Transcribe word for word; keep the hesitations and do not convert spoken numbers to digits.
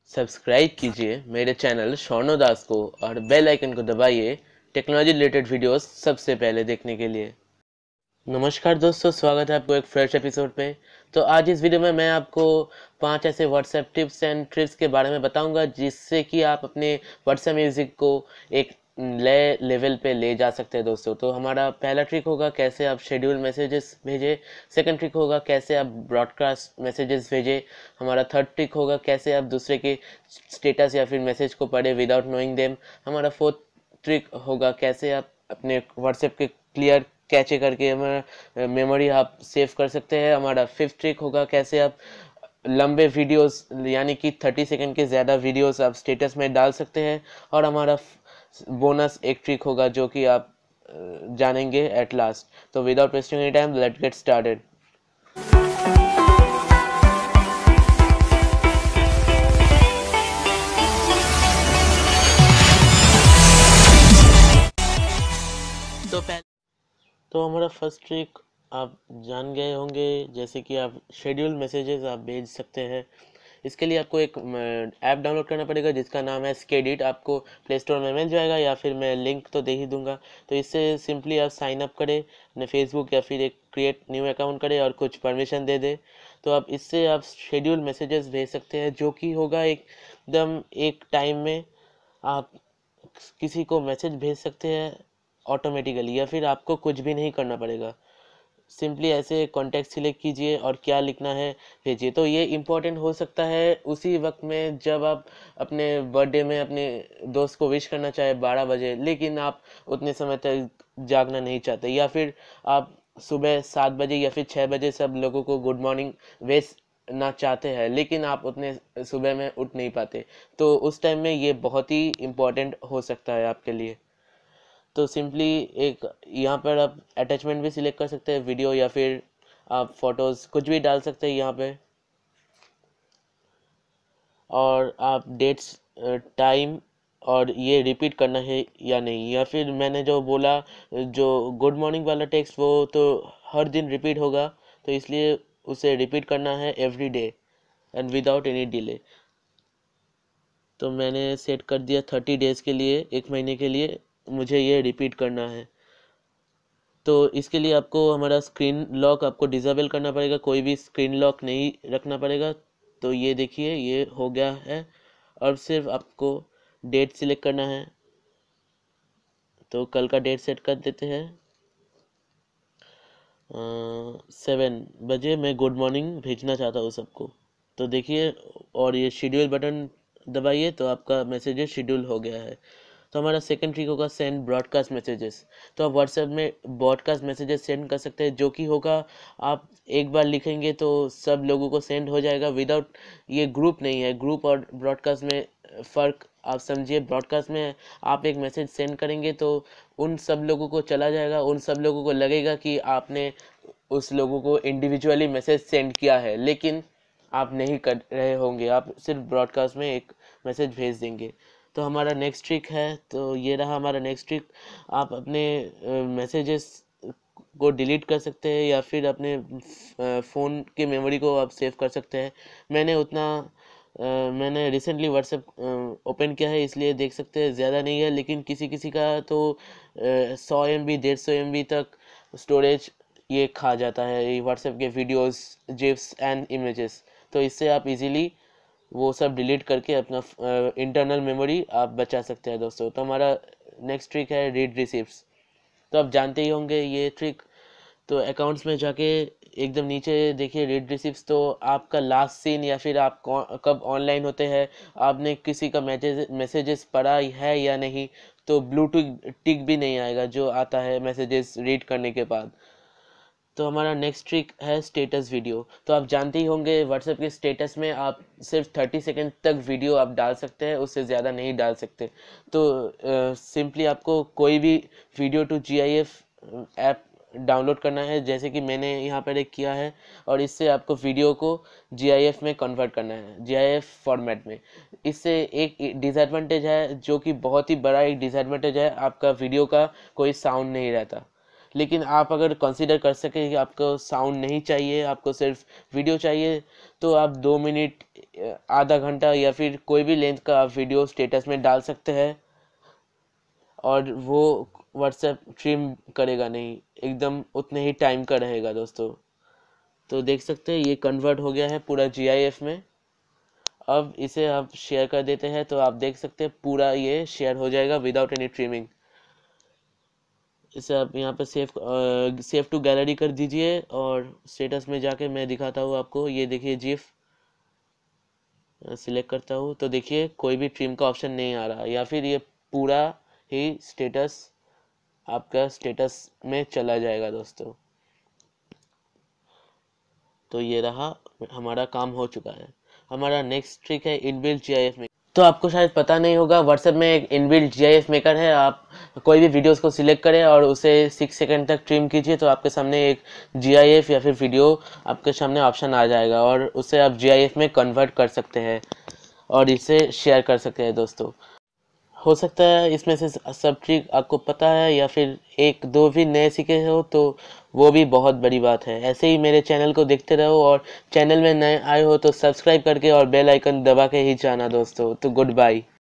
Subscribe कीजिए मेरे channel Swarna दास को और बेल आइकन को दबाइए टेक्नोलॉजी रिलेटेड वीडियोस सबसे पहले देखने के लिए। नमस्कार दोस्तों, स्वागत है आपको एक फ्रेश एपिसोड पे। तो आज इस वीडियो में मैं आपको पांच ऐसे व्हाट्सएप टिप्स एंड ट्रिक्स के बारे में बताऊंगा जिससे कि आप अपने व्हाट्सएप म्यूजिक को एक नए लेवल पे ले जा सकते हैं दोस्तों। तो हमारा पहला ट्रिक होगा कैसे आप शेड्यूल मैसेजेस भेजें। सेकंड ट्रिक होगा कैसे आप ब्रॉडकास्ट मैसेजेस भेजें। हमारा थर्ड ट्रिक होगा कैसे आप दूसरे के स्टेटस या फिर मैसेज को पढ़े विदाउट नोइंग देम। हमारा फोर्थ ट्रिक होगा कैसे आप अपने व्हाट्सएप के क्लियर कैचे करके हमारा मेमोरी आप सेव कर सकते हैं। हमारा फिफ्थ ट्रिक होगा कैसे आप लंबे वीडियोस यानी कि थर्टी सेकंड के ज़्यादा वीडियोस आप स्टेटस में डाल सकते हैं। और हमारा बोनस एक ट्रिक होगा जो कि आप जानेंगे एट लास्ट। तो without wasting any time let's get started. तो पहले तो हमारा फर्स्ट ट्रिक आप जान गए होंगे, जैसे कि आप शेड्यूल मैसेजेस आप भेज सकते हैं। इसके लिए आपको एक ऐप डाउनलोड करना पड़ेगा जिसका नाम है स्केडिट। आपको प्ले स्टोर में मिल जाएगा या फिर मैं लिंक तो दे ही दूंगा। तो इससे सिंपली आप साइन अप करें अपने फेसबुक या फिर एक क्रिएट न्यू अकाउंट करें और कुछ परमिशन दे दे। तो आप इससे आप शेड्यूल मैसेजेस भेज सकते हैं जो कि होगा एकदम एक टाइम में आप किसी को मैसेज भेज सकते हैं ऑटोमेटिकली, या फिर आपको कुछ भी नहीं करना पड़ेगा। सिंपली ऐसे कॉन्टेक्ट सिलेक्ट कीजिए और क्या लिखना है भेजिए। तो ये इम्पोर्टेंट हो सकता है उसी वक्त में जब आप अपने बर्थडे में अपने दोस्त को विश करना चाहे बारह बजे, लेकिन आप उतने समय तक जागना नहीं चाहते, या फिर आप सुबह सात बजे या फिर छः बजे सब लोगों को गुड मॉर्निंग विश ना चाहते हैं लेकिन आप उतने सुबह में उठ नहीं पाते। तो उस टाइम में ये बहुत ही इम्पोर्टेंट हो सकता है आपके लिए। तो सिंपली एक यहाँ पर आप अटैचमेंट भी सिलेक्ट कर सकते हैं, वीडियो या फिर आप फोटोज कुछ भी डाल सकते हैं यहाँ पे। और आप डेट्स टाइम और ये रिपीट करना है या नहीं, या फिर मैंने जो बोला जो गुड मॉर्निंग वाला टेक्स्ट वो तो हर दिन रिपीट होगा, तो इसलिए उसे रिपीट करना है every day and without any delay. तो मैंने सेट कर दिया थर्टी डेज के लिए, एक महीने के लिए मुझे ये रिपीट करना है। तो इसके लिए आपको हमारा स्क्रीन लॉक आपको डिसेबल करना पड़ेगा, कोई भी स्क्रीन लॉक नहीं रखना पड़ेगा। तो ये देखिए ये हो गया है। और सिर्फ आपको डेट सिलेक्ट करना है। तो कल का डेट सेट कर देते हैं, सेवन बजे मैं गुड मॉर्निंग भेजना चाहता हूँ सबको। तो देखिए और ये शेड्यूल बटन दबाइए तो आपका मैसेजेस शेड्यूल हो गया है। तो हमारा सेकंड ट्रिक होगा सेंड ब्रॉडकास्ट मैसेजेस। तो आप व्हाट्सएप में ब्रॉडकास्ट मैसेजेस सेंड कर सकते हैं जो कि होगा आप एक बार लिखेंगे तो सब लोगों को सेंड हो जाएगा विदाउट, ये ग्रुप नहीं है। ग्रुप और ब्रॉडकास्ट में फ़र्क आप समझिए। ब्रॉडकास्ट में आप एक मैसेज सेंड करेंगे तो उन सब लोगों को चला जाएगा, उन सब लोगों को लगेगा कि आपने उस लोगों को इंडिविजुअली मैसेज सेंड किया है, लेकिन आप नहीं कर रहे होंगे, आप सिर्फ ब्रॉडकास्ट में एक मैसेज भेज देंगे। तो हमारा नेक्स्ट ट्रिक है, तो ये रहा हमारा नेक्स्ट ट्रिक। आप अपने मैसेजेस को डिलीट कर सकते हैं या फिर अपने फ़ोन की मेमोरी को आप सेव कर सकते हैं। मैंने उतना Uh, मैंने रिसेंटली व्हाट्सएप ओपन किया है इसलिए देख सकते हैं, ज़्यादा नहीं है, लेकिन किसी किसी का तो सौ एम बी डेढ़ सौ एम बी तक स्टोरेज ये खा जाता है, ये व्हाट्सएप के वीडियोस जिप्स एंड इमेजेस। तो इससे आप इजीली वो सब डिलीट करके अपना इंटरनल मेमोरी आप बचा सकते हैं दोस्तों। तो हमारा नेक्स्ट ट्रिक है रीड रिसिप्ट्स। तो आप जानते ही होंगे ये ट्रिक। तो अकाउंट्स में जाके एकदम नीचे देखिए रीड रिसिप्ट्स। तो आपका लास्ट सीन या फिर आप कब ऑनलाइन होते हैं, आपने किसी का मैसेज मैसेजेस पढ़ा है या नहीं, तो ब्लू टिक टिक भी नहीं आएगा जो आता है मैसेजेस रीड करने के बाद। तो हमारा नेक्स्ट ट्रिक है स्टेटस वीडियो। तो आप जानते ही होंगे व्हाट्सएप के स्टेटस में आप सिर्फ थर्टी सेकेंड तक वीडियो आप डाल सकते हैं, उससे ज़्यादा नहीं डाल सकते। तो सिंपली uh, आपको कोई भी video to G I F app download करना है, जैसे कि मैंने यहाँ पर एक किया है, और इससे आपको वीडियो को जी आई एफ में कन्वर्ट करना है, जी आई एफ फॉर्मेट में। इससे एक डिसएडवांटेज है जो कि बहुत ही बड़ा एक डिसएडवांटेज है, आपका वीडियो का कोई साउंड नहीं रहता। लेकिन आप अगर कंसीडर कर सके कि आपको साउंड नहीं चाहिए, आपको सिर्फ वीडियो चाहिए, तो आप दो मिनट, आधा घंटा या फिर कोई भी लेंथ का आप वीडियो स्टेटस में डाल सकते हैं और वो व्हाट्सएप ट्रिम करेगा नहीं, एकदम उतने ही टाइम का रहेगा दोस्तों। तो देख सकते हैं ये कन्वर्ट हो गया है पूरा जी आई एफ में। अब इसे आप शेयर कर देते हैं तो आप देख सकते हैं पूरा ये शेयर हो जाएगा विदाउट एनी ट्रिमिंग। इसे आप यहाँ पे सेव सेव टू गैलरी कर दीजिए और स्टेटस में जाके मैं दिखाता हूँ आपको। ये देखिए जिफ सिलेक्ट करता हूँ तो देखिए कोई भी ट्रिम का ऑप्शन नहीं आ रहा, या फिर ये पूरा ही स्टेटस आपका स्टेटस में चला जाएगा दोस्तों। तो ये रहा, हमारा काम हो चुका है। हमारा नेक्स्ट ट्रिक है इनबिल्ट जीआईएफ में। तो आपको शायद पता नहीं होगा, व्हाट्सएप में एक इनबिल्ट जीआईएफ मेकर है। आप कोई भी वीडियोस को सिलेक्ट करें और उसे सिक्स सेकंड तक ट्रिम कीजिए तो आपके सामने एक जीआईएफ या फिर वीडियो आपके सामने ऑप्शन आ जाएगा और उसे आप जीआईएफ में कन्वर्ट कर सकते हैं और इसे शेयर कर सकते हैं दोस्तों। हो सकता है इसमें से सब ट्रिक आपको पता है या फिर एक दो भी नए सीखे हो, तो वो भी बहुत बड़ी बात है। ऐसे ही मेरे चैनल को देखते रहो और चैनल में नए आए हो तो सब्सक्राइब करके और बेल आइकन दबा के ही जाना दोस्तों। तो गुड बाय।